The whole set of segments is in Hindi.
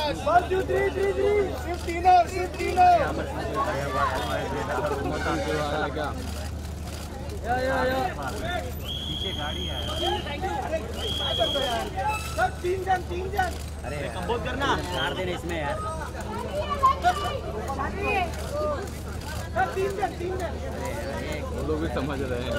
1 2 3 3 3 सिर्फ तीनों पीछे गाड़ी है। सब 3 जन। अरे कंपोज करना, मार देने इसमें यार। सब 3 जन। वो लोग भी समझ रहे हैं।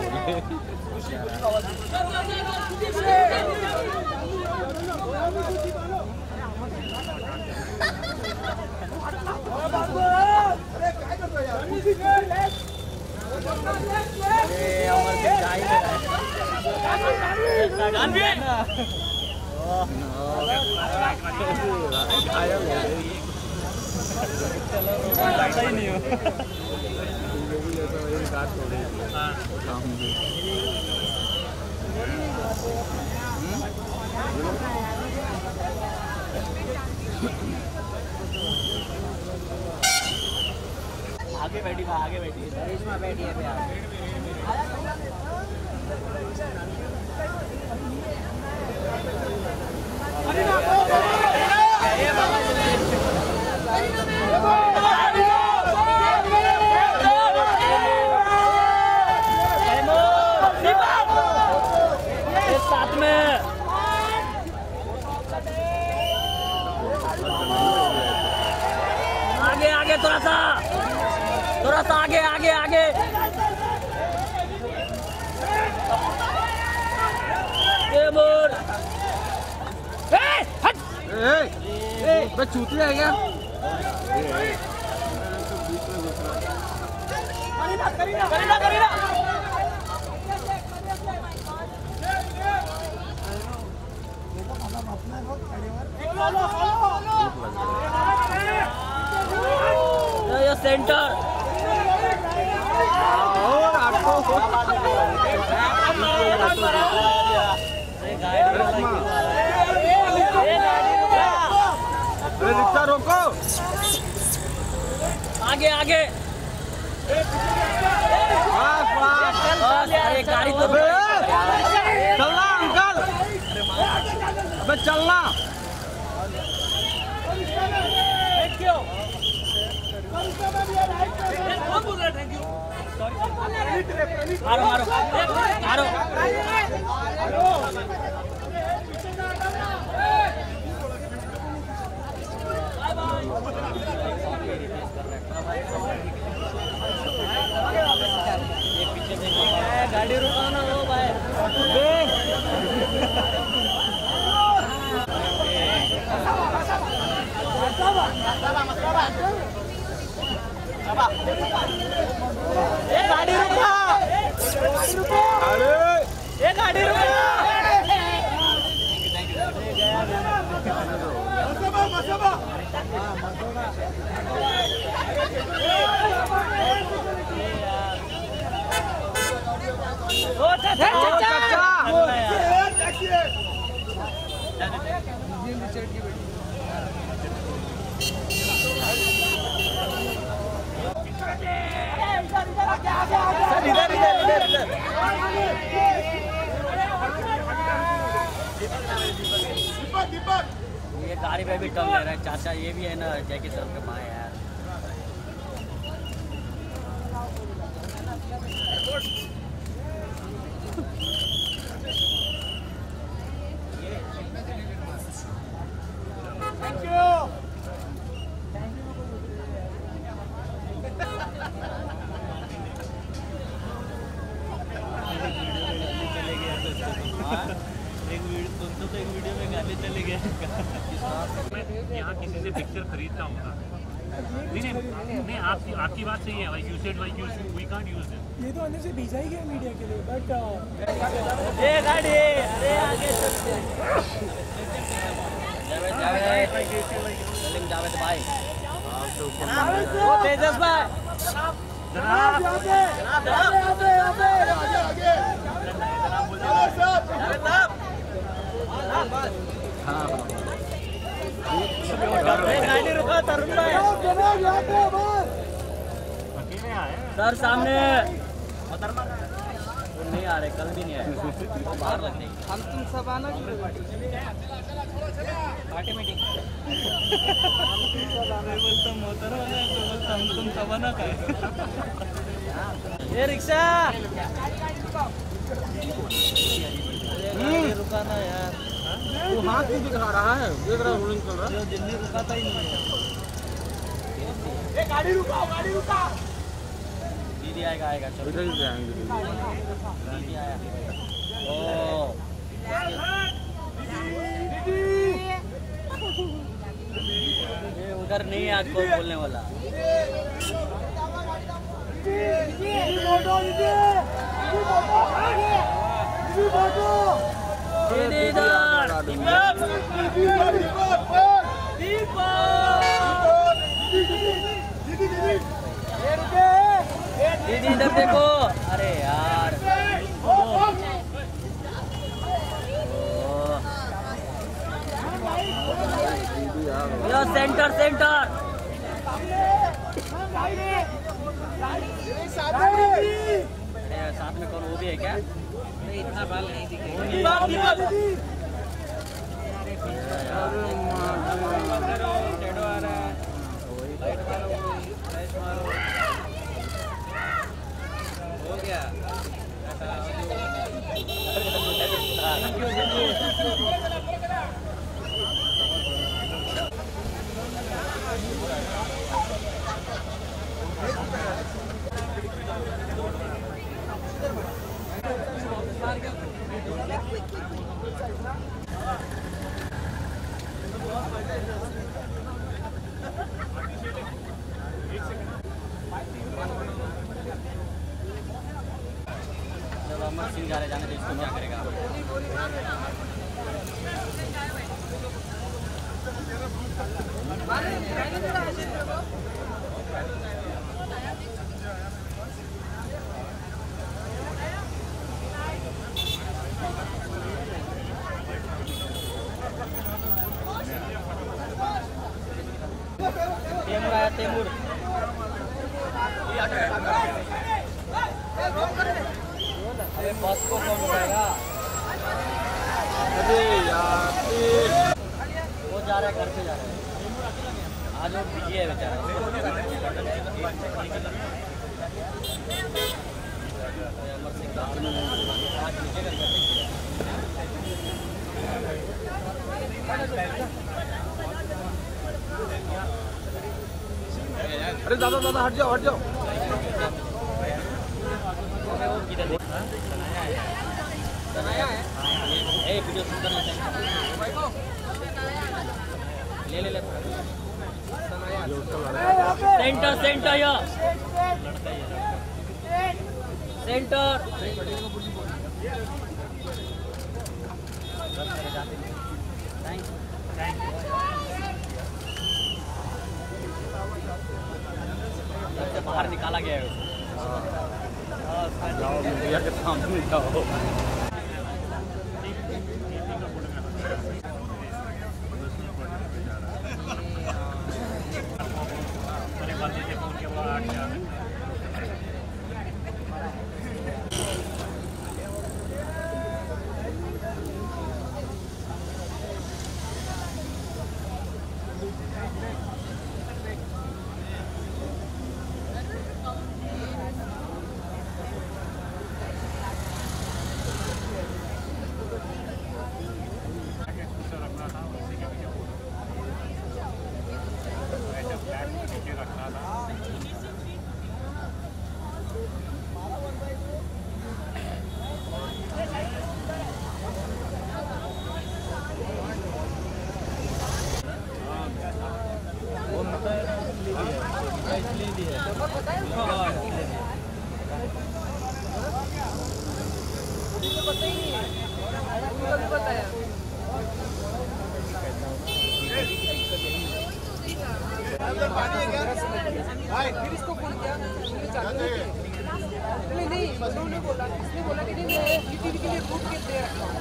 आगे बैठी करिश्मा बैठी है यार। साथ में आगे थोड़ा सा आगे चूतिया है क्या? करीना ये सेंटर रिक्शा रोको। आगे अरे गाड़ी तो चलना अंकल, अबे चलना। मारो गाड़ी रुकाओ ना वो भाई। गाड़ी रुका। अरे ये गाड़ी रुका। ये गाड़ी पे भी टर्न ले रहा है चाचा। ये भी है ना जैकी तरफ के माँ यार। Thank you. एक वीडियो में गाने चले गए। यहाँ किसी से पिक्चर खरीदता हूँ ना। नहीं आपकी बात सही है। You said like we can't use it. ये तो अंदर से भेजा ही गया मीडिया के लिए बट ये गाड़ी अरे आगे चलते हैं। जावेद भाई तेजस भाई गाड़ी रुका तरुण भाई सर सामने। नहीं आ रहे, कल भी नहीं आए, बाहर लग जाएगी। हम तुम सब आना पार्टी मीटिंग बोलता मोटर वाला तो बोलता हम तुम सब आना का ये रिक्शा रुकाना यार, तू हाथ क्यों दिखा रहा है? देख रहा रोलिंग चल रहा है। जो दिल्ली रुकाता ही नहीं है। गाड़ी रुकाओ, गाड़ी रुकाओ। दीदी आएगा आएगा, चलो इधर ही जाएंगे। दीदी आया। ओ ये उधर नहीं है, आज कोई बोलने वाला। दीदी इधर, दीदी इधर देखो। अरे यार यो सेंटर सेंटर अरे साथ में कौन, वो भी है क्या? नहीं इतना बाल नहीं दिखेगा। हो गया जब अमर सिंह जा रहे, जाने दो, इसको क्या करेगा? तेमुर आया, तेमुर। अरे बस को कौन उठाएगा? अरे यार वो जा रहा है, घर पे जा रहा है। आज वो बिजी है बेचारा। अमर सिंह आज नीचे कर अरे दादा दादा हट जाओ हट जाओ। सनाया है, एक वीडियो शूट करना चाहिए। ले ले ले सेंटर सेंटर या सेंटर बाहर निकाला गया है। जाओ मीडिया के सामने जाओ। फिर इसको फोन किया, नहीं उन्होंने बोला, इसने बोला कि नहीं मैं टीटी के लिए ग्रुप के दे रखा हूँ।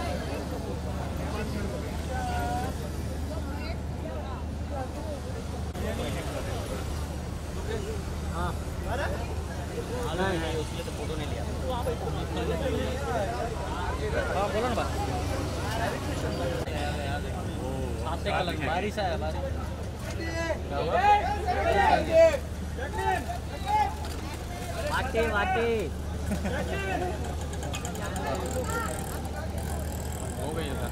हाँ, इसलिए तो फोटो नहीं लिया। बारिश है बारिश। वाटे वाटे हो गई था।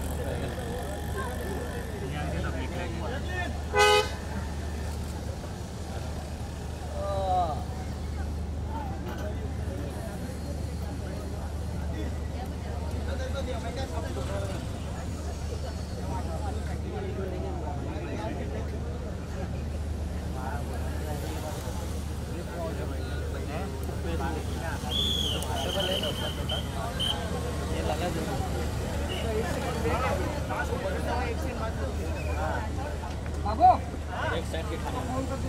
एक साइड के खाने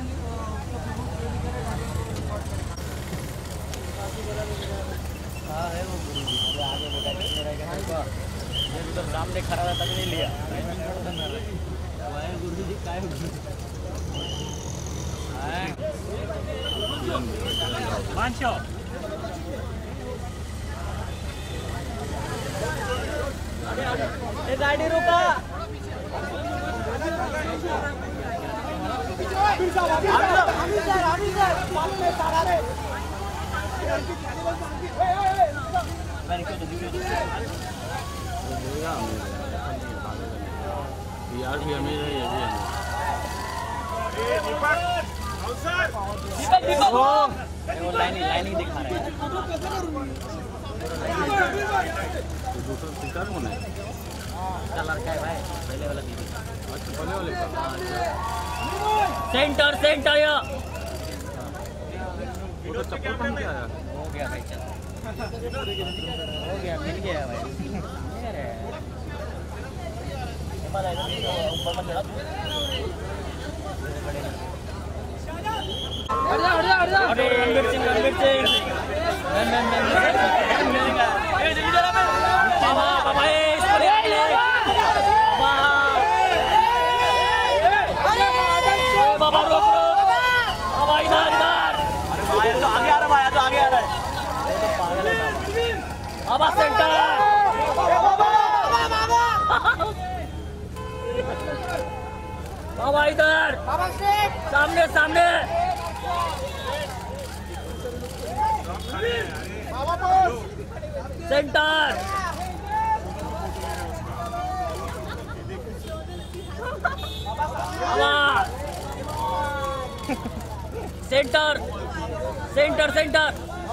हाँ है वो आगे बेटा कितने रहेगा हमको ये तो सामने खड़ा रहता नहीं लिया गुरु जी काय मानशो ये गाड़ी रुका यार भी हमें ये भी वो लाइन ही दिखा रहा है तो दूसरा शिकार कौन है? कलर का है भाई पहले वाला दीदी अच्छा पहले वाले का सेंटर सेंटर या वो तो चप्पल पहन के आया। हो गया भाई चल हो गया मिल गया भाई अरे ऊपर मत चढ़ा अरे रणवीर सिंह बाबा बाबा इसको ले बाबा रोक बाबा इधर इधर अरे तो आगे आ रहा भाई तो आगे आ रहा है तो पागल है बाबा सेंटर बाबा इधर सामने सामने सेंटर सेंटर सेंटर सेंटर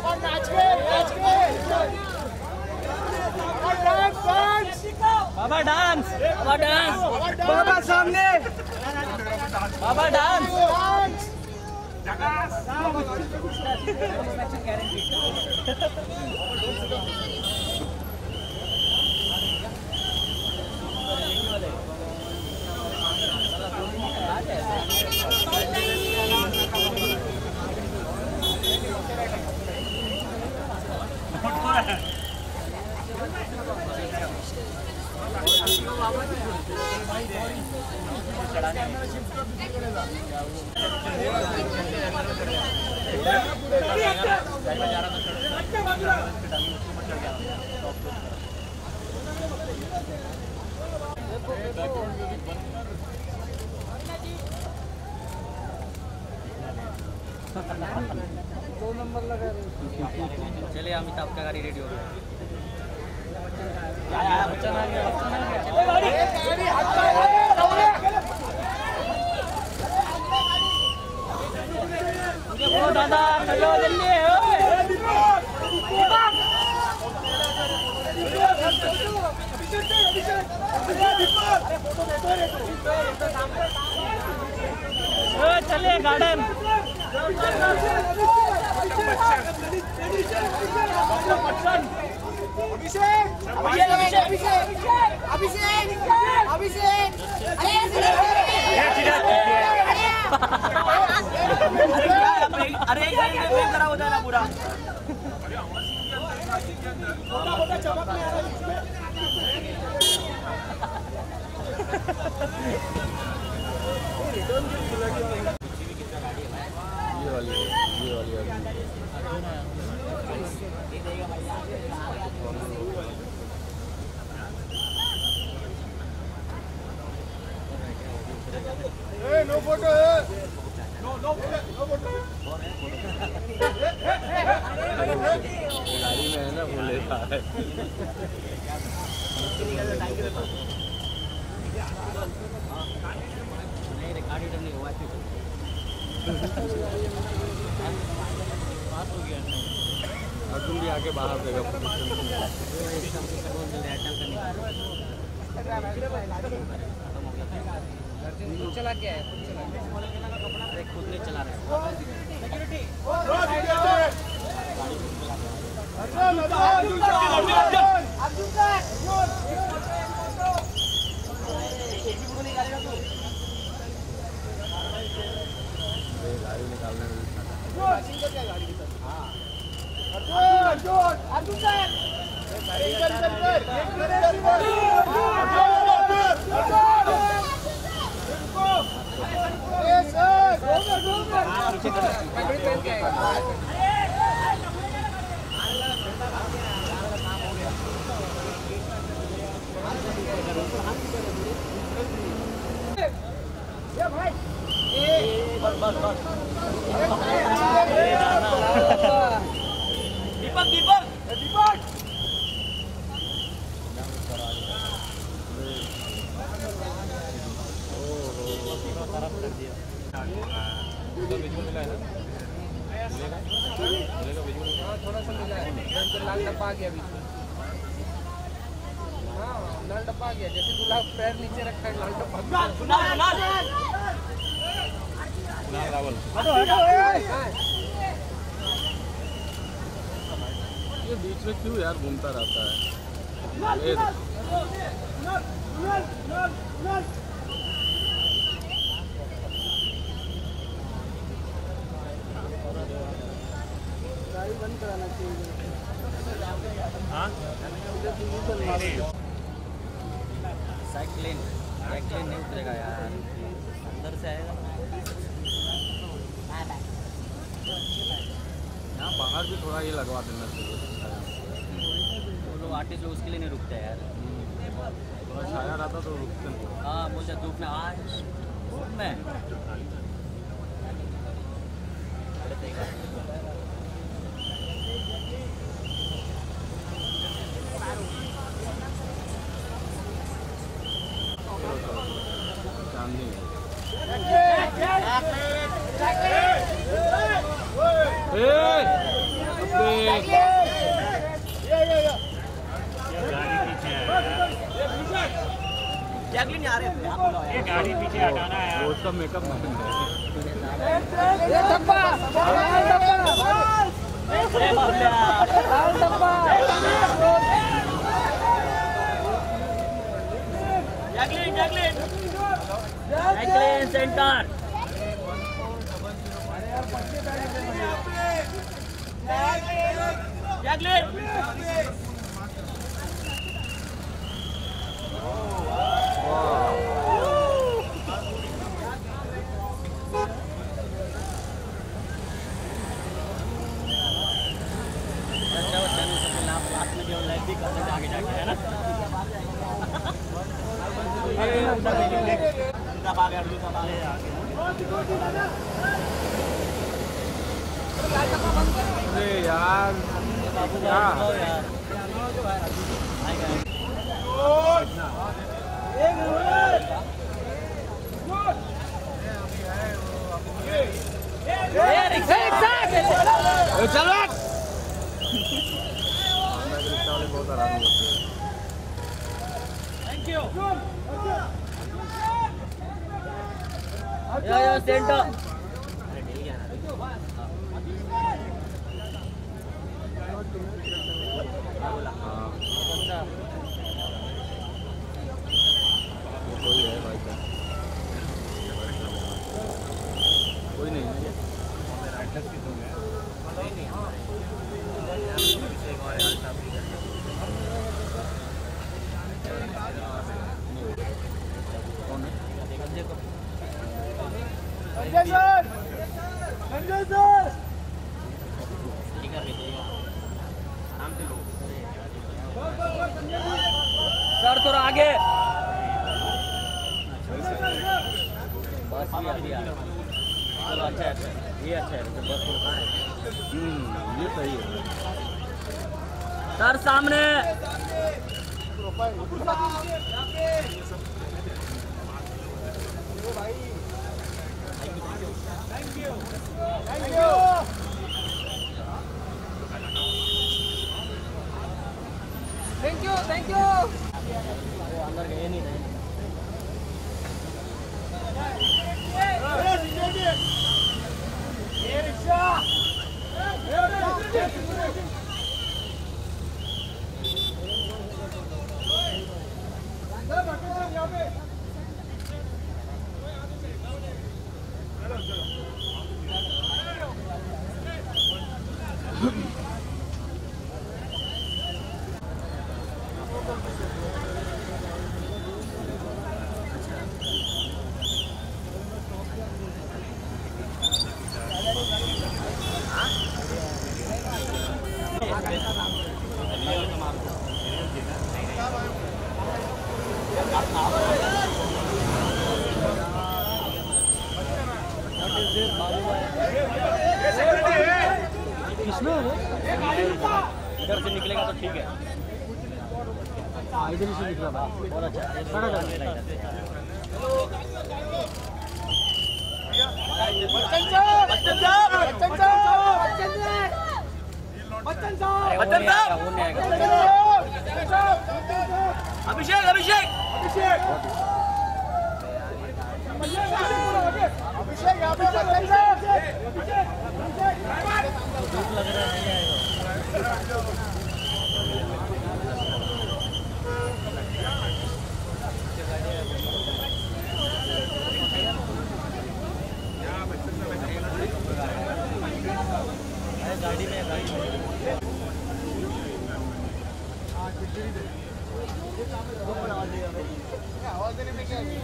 बाबा डांस बाबा डांस बाबा सामने बाबा डांस चलिए अमिताभ का गाड़ी रेडी हो गया बच्चन आ गया दादा चलो जल्दी चलिए गार्डन अरे खराब हो जाएगा पूरा ये वाली गाड़ी में है ना वो लेता है। नहीं रिकॉर्ड नहीं हुआ है। बात हो गया अर्जुन भी आके बाहर देगा। चला क्या है खुद नहीं चला रहे गाड़ी निकालने में दीपक दीपक थोड़ा सा मिला है लाल डब्बा आ गया बीच में। हाँ लाल डब्बा आ गया जैसे दूल्हा पैर नीचे रखा है लाल डब्बा। रावल ये बीच में क्यों यार घूमता रहता है? गाड़ी बंद कराना चाहिए। हाँ साइकिलिंग नहीं उतरेगा यार अंदर से आएगा यहाँ बाहर भी थोड़ा ये लगवा देना चाहिए। वो लोग आर्टिस्ट लोग उसके लिए नहीं रुकते यार थोड़ा छाया रहता तो रुकते नहीं। हाँ मुझे धूप में आज धूप में चांदी गाड़ी पीछे है जैकलिन नहीं आ रहे थे ये गाड़ी पीछे हटाना है वो सब मेकअप मैन है। ये डब्बा लाल डब्बा लाल डब्बा जैकलिन सेंटर जैकलिन आगे जाके है ना अरे यार क्या चल बहुत आराम होती है। थैंक यू या सेंटर कोई है भाई का कोई नहीं है कौन है? सर थोड़ा आगे बात बस भी अभी आ रहा है। चलो अच्छा है, ये अच्छा है, तो बस को कहाँ है? ये सही है। सर सामने थैंक यू अंदर गए नहीं रहे। किसमें है? इधर से निकलेगा तो ठीक है। हाँ इधर से निकला भाई। बहुत अच्छा है। खड़ा कर। बच्चन साहब अभिषेक अभिषेक लग रहा है नहीं आएगा। गाड़ी में आवाज देने में क्या है?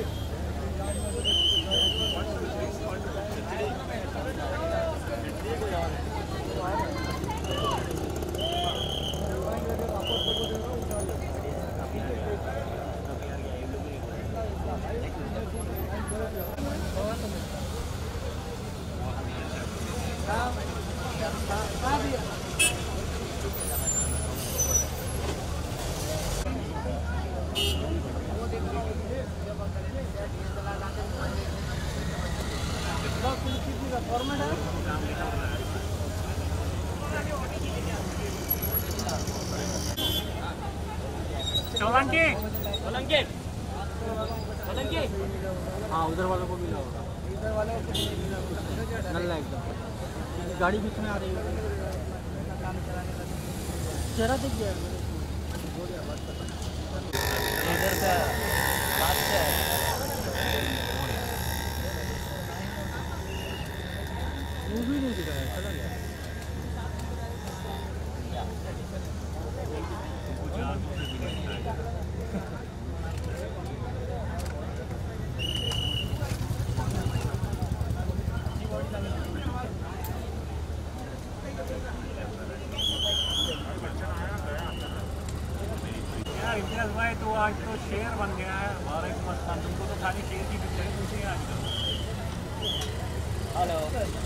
सोलंकी सोलंकी सोलंकी हाँ उधर वालों को मिला होगा। इधर वाले को नल्ला एकदम। गाड़ी बीच में आ रही है। चेहरा दिख गया इधर से बात से वो भी नहीं दिखा है, चला गया। इम्तियाज भाई तो आज तो शेर बन गया है हमारे मस्तान। तुमको तो खाली शेर की पिक्चर पूछी आज तो। हेलो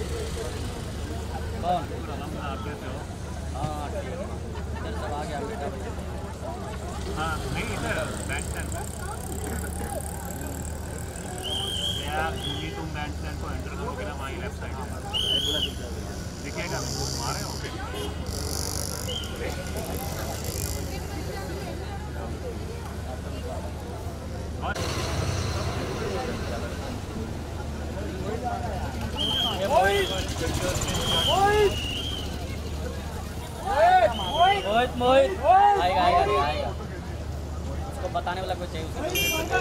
कौन? आप कैसे हो? हाँ ठीक है, इधर सब आ गया बेटा भैया। हाँ नहीं इधर बैंड स्टैंड पे यार तुम बैंड स्टैंड को एंटर करोगे ना वहीं लेफ्ट साइड दिखेगा तुम्हारे हो। मोहित मोहित आएगा आएगा आएगा। उसको बताने वाला कोई चाहिए उसको।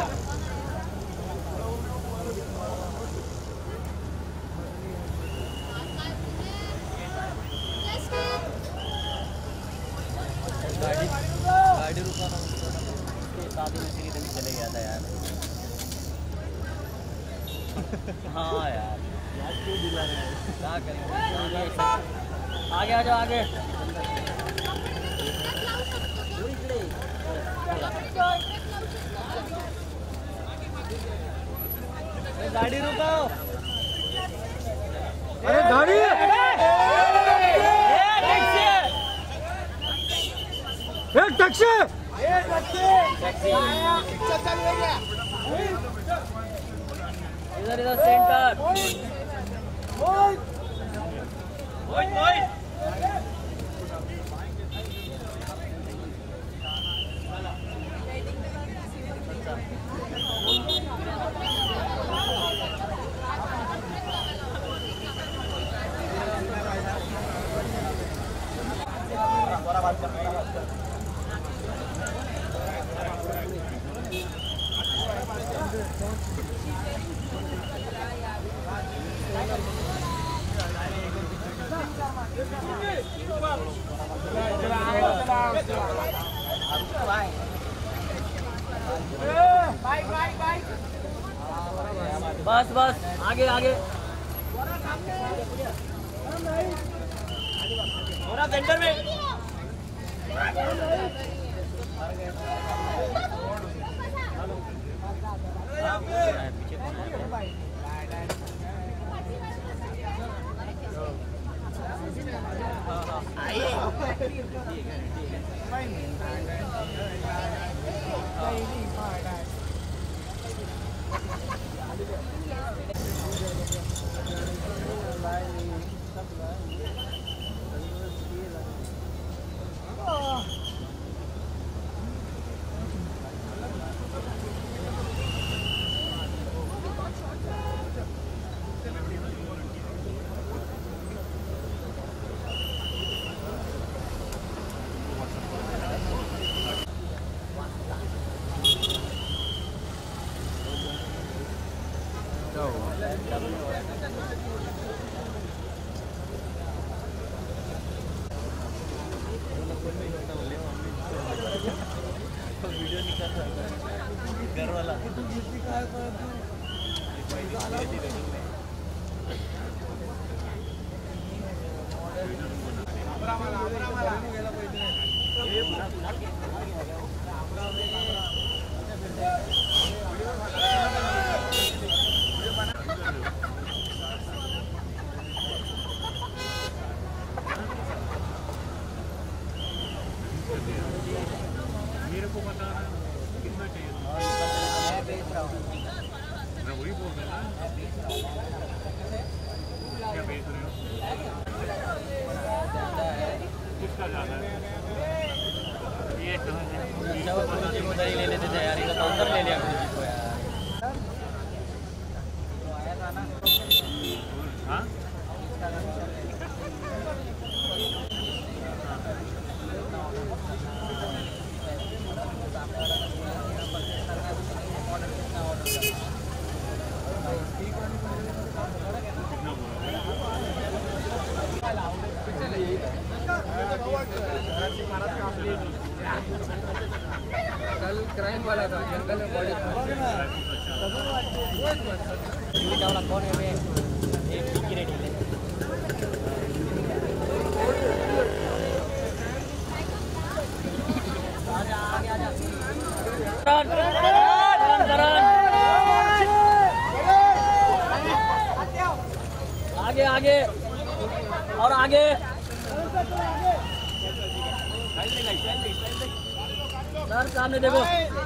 गाड़ी रुका ना उसके शादी में श्री देवी चले गया था यार। हाँ यार क्या करेंगे। आगे आ जाओ आगे। गाड़ी रुकाओ। अरे गाड़ी टैक्सी इधर इधर सेंटर। बस बस आगे आगे थोड़ा सेंटर में। घर वाला मेरे को बताना कितना चाहिए था? मैं वही बोल रहा हूँ ना। क्या बेच रहे हो? किसका ज़्यादा है? ये कहाँ है? उधर ही ले लेते थे यार, ये तो उधर ले लिया को यार। हाँ? कल क्राइम वाला था, जंगल में बॉडी चावला कौन है? एक टिक्की रेडी ले। आगे आगे और आगे। सर सामने देखो।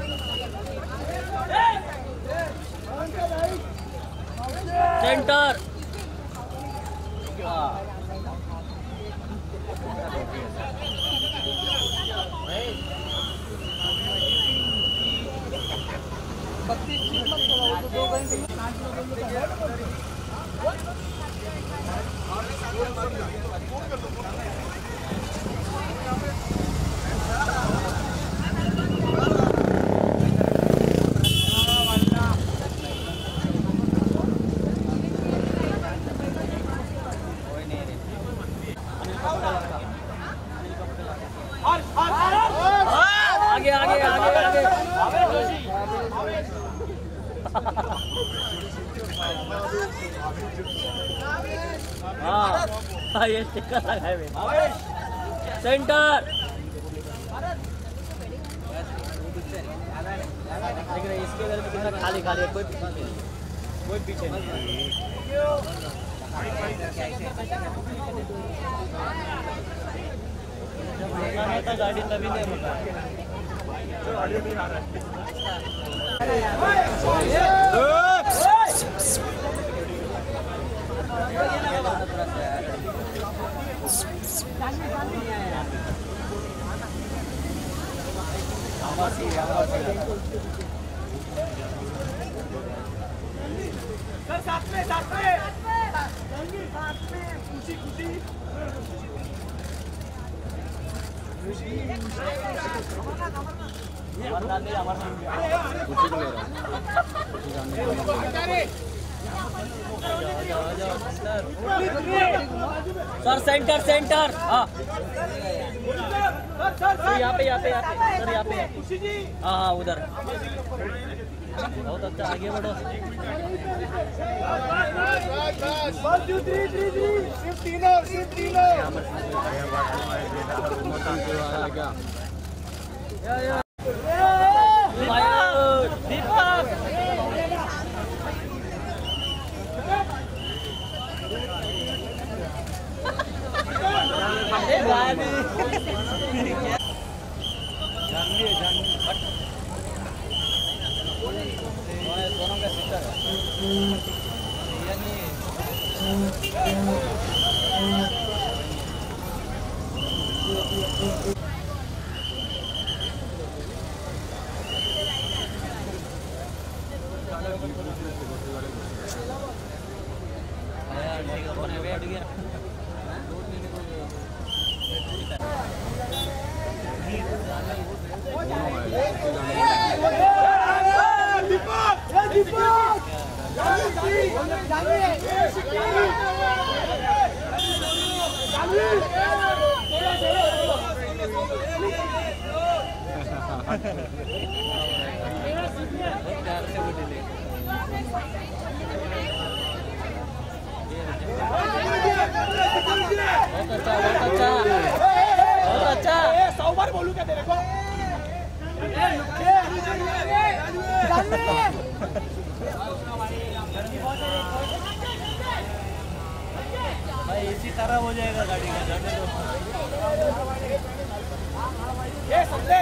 सेंटर। आगे आगे आगे आगे। हाँ ये स्टिकर लगा है मेरे। सेंटर। लेकिन इसके घर में कितना खाली खाली है, कोई नहीं। कोई पीछे नहीं जब रुका है तो गाड़ी तभी नहीं रुका सर साथ में खुशी खुशी सर सेंटर सेंटर हाँ यहाँ पे सर यहाँ पे हाँ हाँ उधर बहुत अच्छा आगे बढ़ो दीपक सोनम का सिस्टर बहुत अच्छा 100 बार बोलूं क्या तेरे को भाई इसी तरह हो जाएगा गाड़ी का जाने दो ये समझे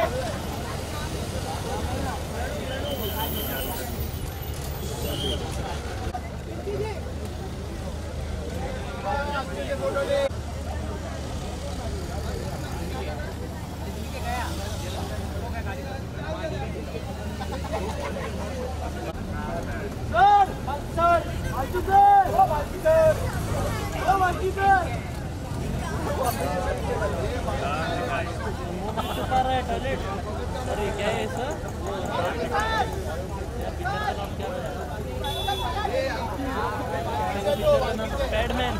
अरे क्या है सर पैडमैन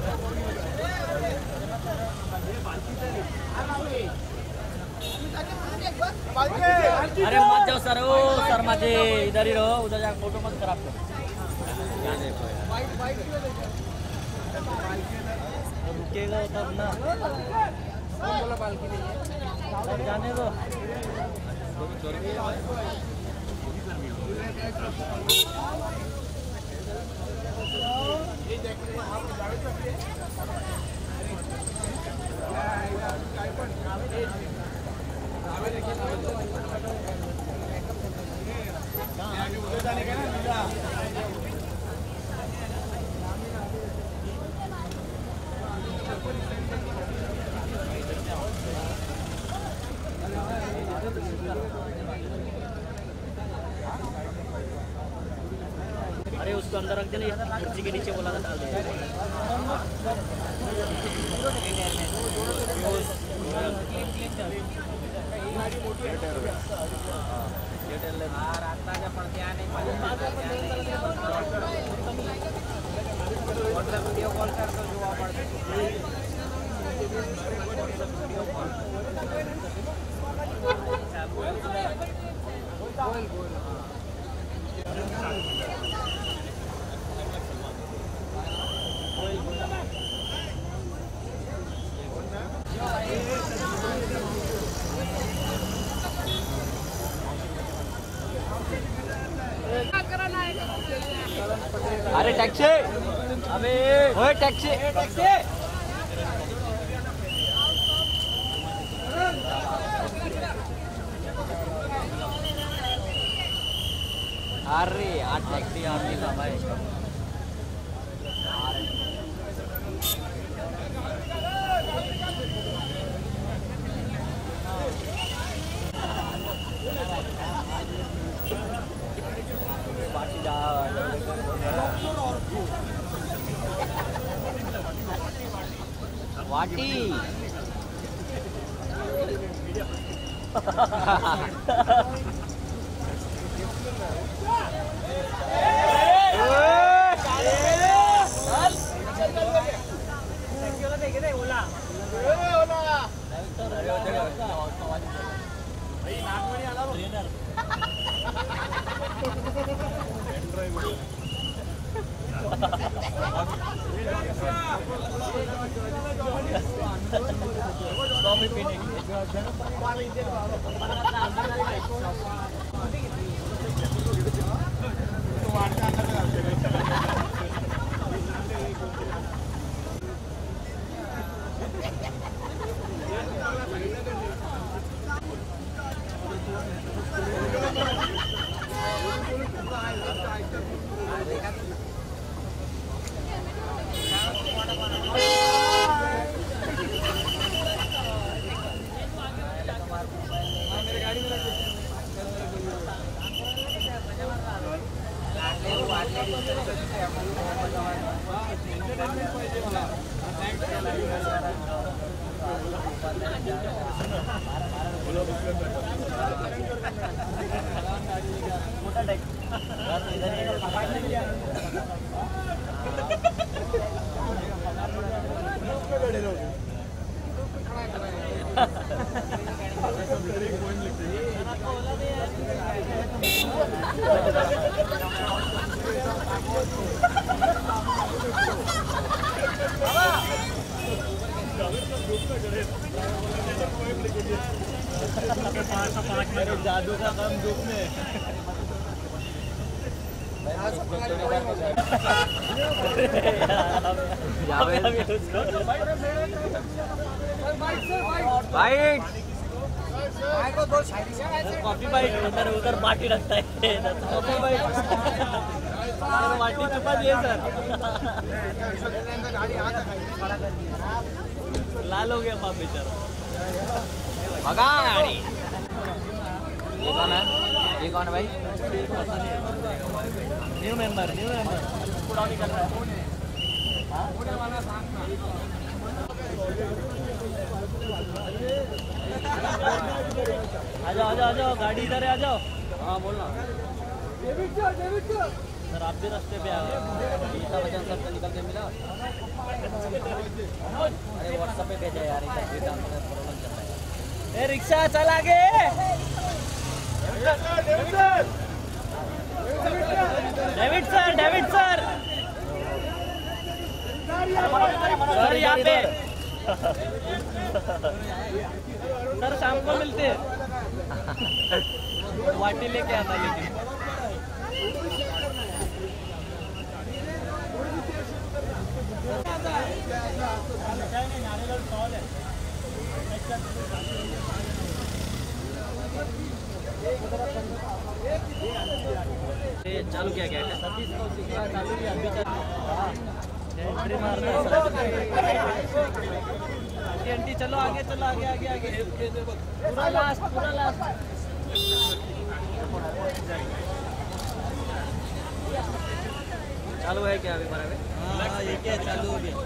अरे मत जाओ सर ओ शर्मा जी इधर ही रहो उधर जाकर फोटो मत खराब करो क्या देखो यार रुकेगा तब ना बोला बाल्की नहीं है तब जाने दो अरे उसको अंदर रख देना कुर्सी के नीचे बोला था डाल दे वीडियो कॉल कर दो जो आप टैक्सी अबे ओए टैक्सी टैक्सी अरे यार टैक्सी और नहीं था भाई वाटी जादू का काम धूप में कॉफी बाइट उधर उधर बाटी रखता है कॉफी बाइट बाटी छुपा दिए सर लाल हो गया पाप बेचारा भगा गाड़ी ये कौन है भाई न्यू मेंबर पूरा निकल रहा है आ जाओ गाड़ी इधर है आ जाओ हाँ बोलना सर आप भी रास्ते पे आ गए गीता बच्चन सर से निकल के मिला अरे व्हाट्सएप पे भेजा यार प्रॉब्लम चल रहा है रिक्शा चल आगे डेविड सर सर यहाँ पे सर शाम को मिलते हैं वाटी लेके आना लेकिन चालू किया गया है सतीश कौशिक चालू किया अभी एंट्री मारना आंटी चलो आगे पूरा लास्ट चालू है क्या अभी बराबर हाँ ये क्या चालू हो गया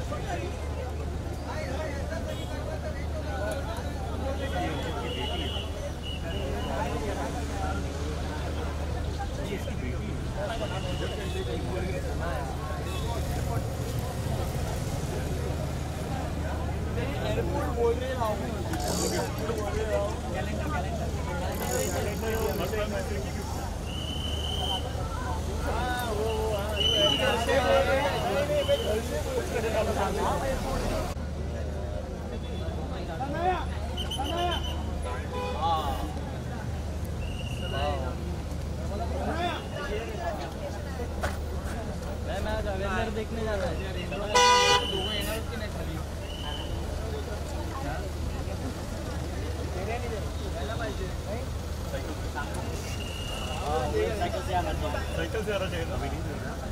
साइकिल से आना चाहिए अभी नहीं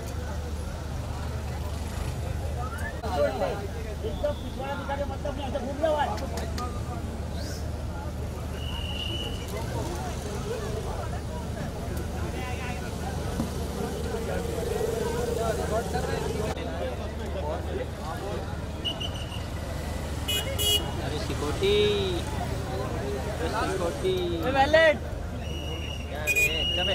एकदम पिछवाड़ा दिखा के मतलब नहीं, ऐसे घूम रहा है। अरे सिक्योरिटी वैलेट क्या रे चले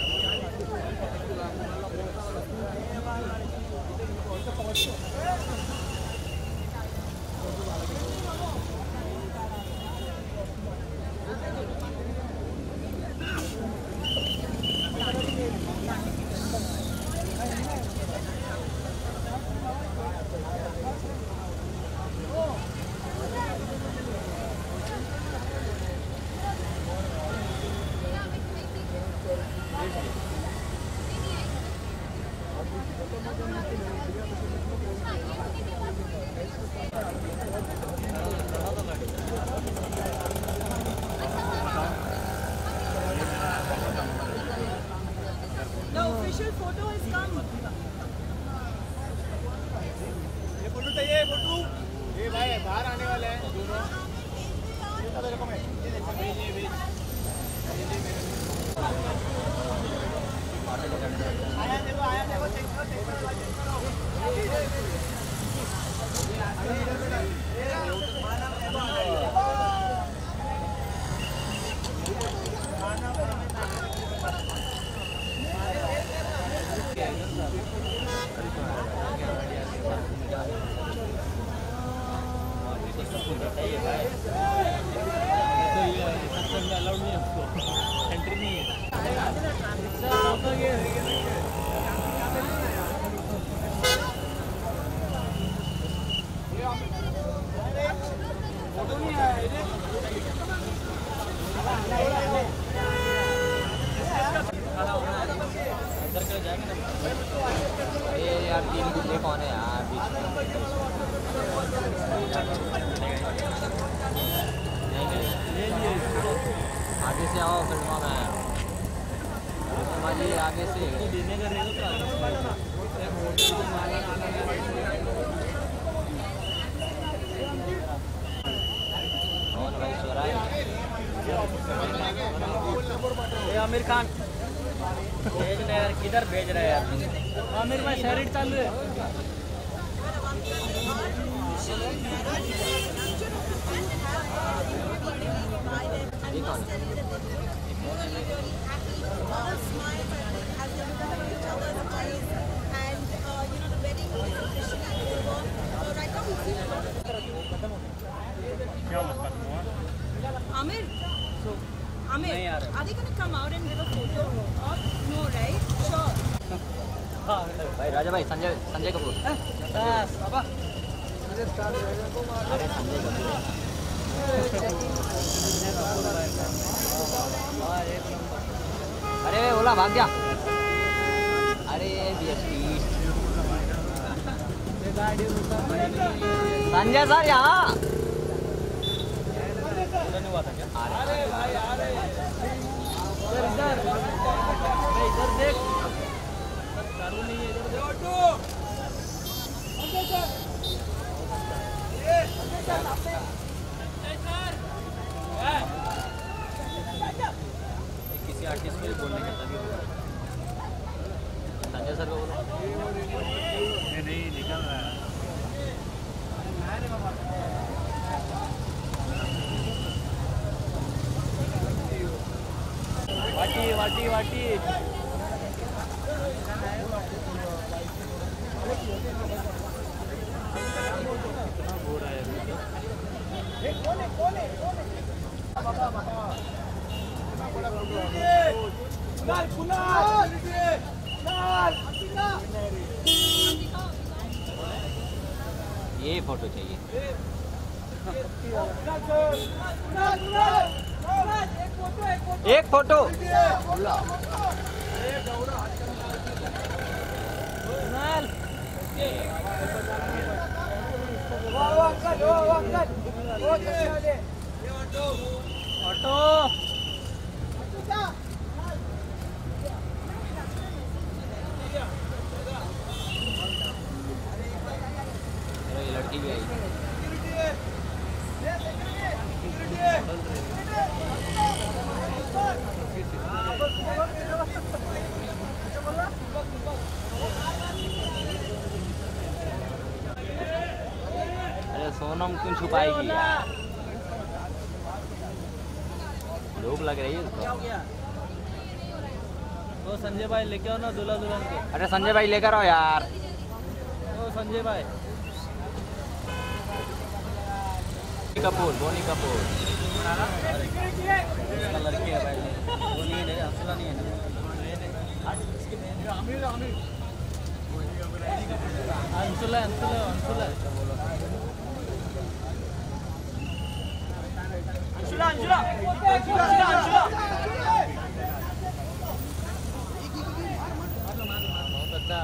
The official photo has come. ये फोटो चाहिए फोटो। ये भाई बाहर आने वाले हैं दोनों। आया देखो चेक अलाउड नहीं है उसको, एंट्री नहीं है। अरे यार तीन गुड्डे कौन है यार बीच में? आगे से आओ फिल्मा में जी आगे से देने का रहेगा कौन भाई सोराय आमिर खान भेज रहे यार, किधर भेज रहे हैं यार? आमिर भाई शहरी चालू है। ये कौन है? Amir, Amir, are they going to come out and give a photo? No, right? Sure. भाई राजा भाई संजय कपूर अरे संजय कपूर अरे ओला भाग गया अरे संजय सर यहाँ इधर देख चालू नहीं है, इधर किसी आर्टिस्ट को बोलने का तभी संजय सर को बोलो नहीं निकल रहा है। वाटी वाटी वाटी ये फोटो चाहिए एक फोटो ऑटो ये लड़की भी आई। अरे सोनम क्यों छुपाएगी यार, धूप लग रही है उसको। तो संजय भाई लेके आओ ना दूल्हा दुल्हन के। अरे संजय भाई लेकर आओ यार। तो संजय भाई कपूर, बोनी कपूर। इसका लड़की है भाई, वो नहीं है, अफसला नहीं है। अंशुला अंशुला अंशुला अंशुला अंशुला अंशुला अंशुला बहुत अच्छा।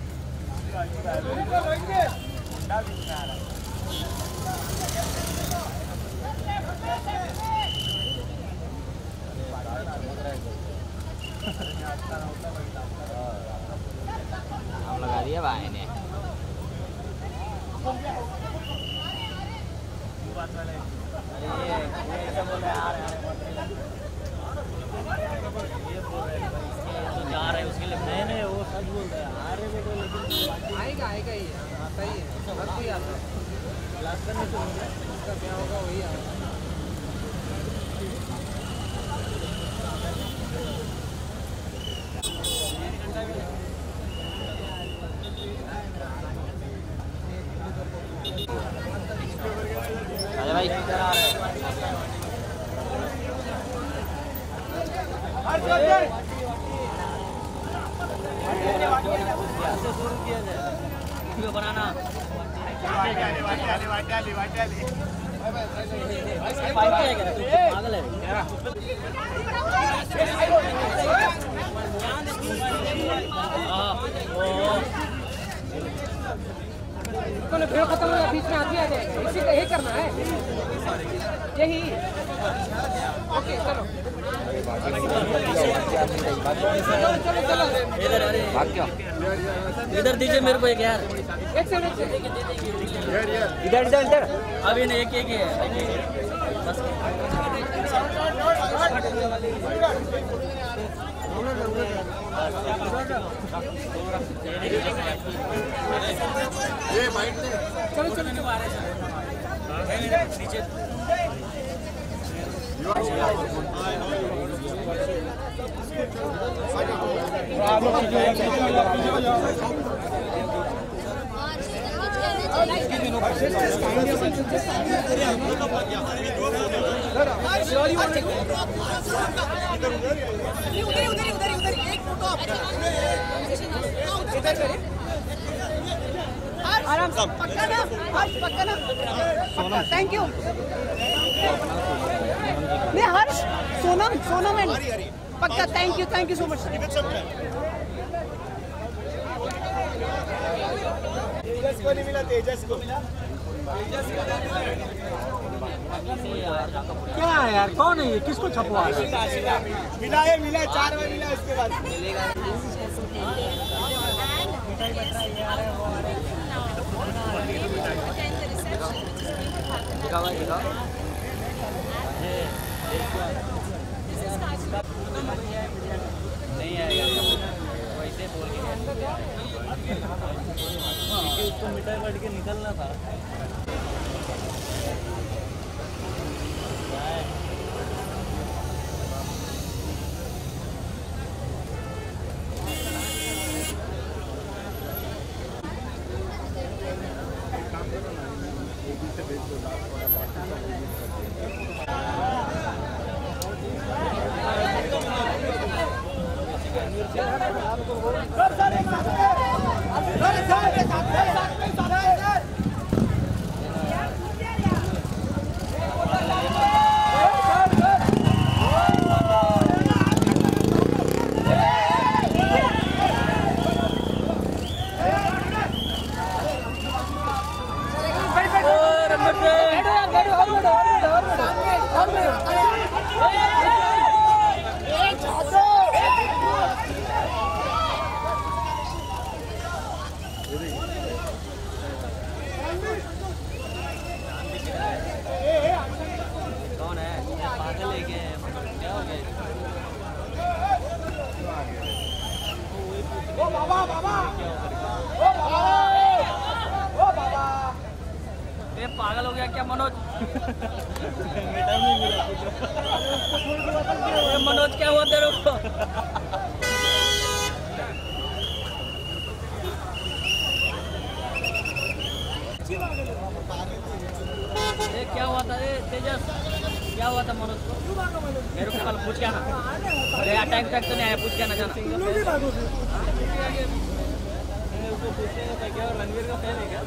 हम लगा दिया भाई ने। ऐसा बोल रहे आ रहे जा रहे उसके लिए। नहीं वो सच बोल रहे हैं, आ रहे बेटे लेकिन आएगा आएगा ही आता ही है, हर कोई आता है। लास्ट में तो उसका क्या होगा वही आएगा। अरे भाई इधर आ रहे हैं। शुरू किया जाए वीडियो बनाना। पागल है वीडियो खत्म हो गया, बीच में आती आ जाएगा, इसी का यही करना है, यही। ओके चलो चलो चलो इधर। अरे इधर दीजिए मेरे को एक यार, एक सेकंड इधर इधर इधर। अभी नहीं एक ही है बस। चलो चलो आराम से पक्का ना, हर्ष पक्का ना, पक्का। Thank you. नहीं हर्ष, सोनम सोनम एंड पक्का। Thank you so much. Tejas को नहीं मिला, तेजस को क्या है यार, कौन है ये, किसको छपवा रहा है? मिला है, मिला 4 बार मिला इसके बाद। नहीं आएगा वैसे बोल के उसको मिठाई बांट के निकलना था। गया क्या मनोज? मनोज क्या हुआ तेरे को? क्या हुआ था तेजस? क्या हुआ था मनोज को? मेरे को कल पूछ के आना। अरे टाइम तक तो नहीं आया, पूछ के आना जाना। रणवीर का फैन है क्या?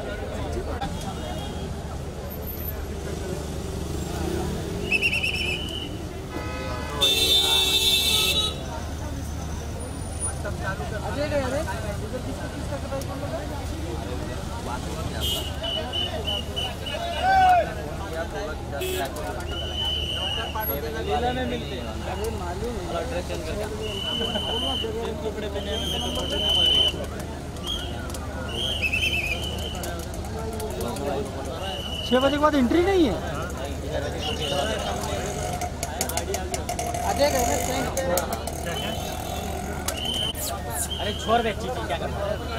लीला में मिलते हैं। अरे मालूम है ड्रेस चेंज करके कपड़े पहने में तो फोटो नहीं मारेगा। 6 बजे के बाद एंट्री नहीं है। अरे छोड़ बे चीज़ क्या करना?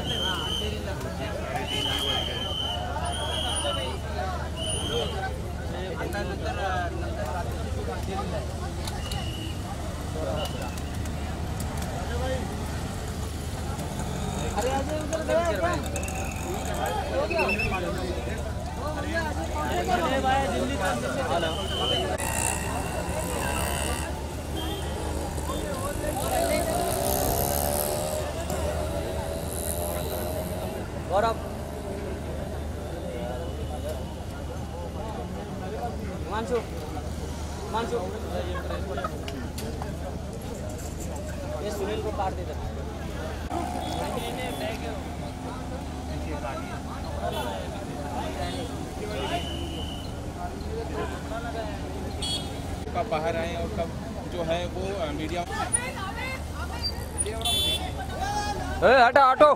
गौरव मानसू मानसू ये सुनील को काट देता। कब बाहर आए और कब जो है वो मीडिया। हटा ऑटो।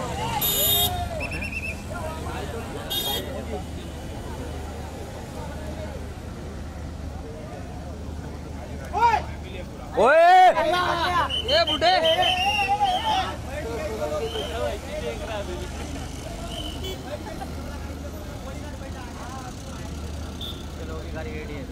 ओए ये बूढ़े चलो गाड़ी रेडी है।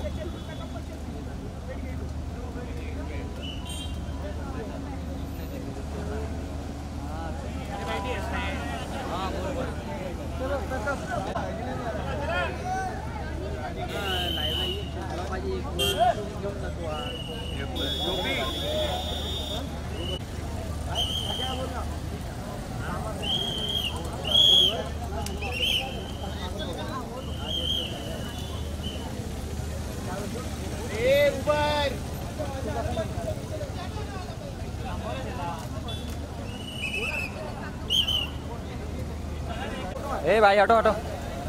ए भाई हटो हटो।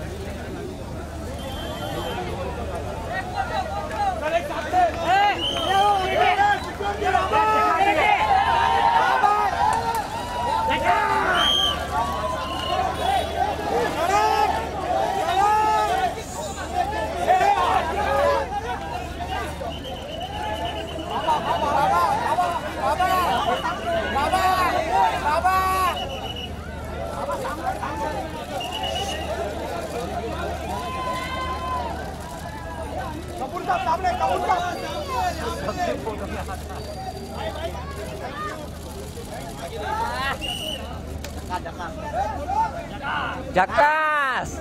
Jakas.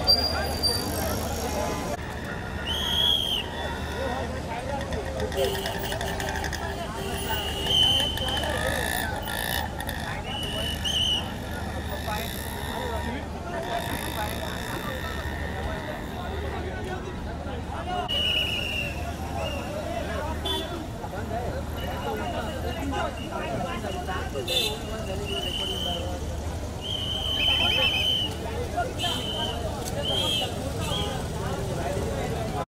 Yeah.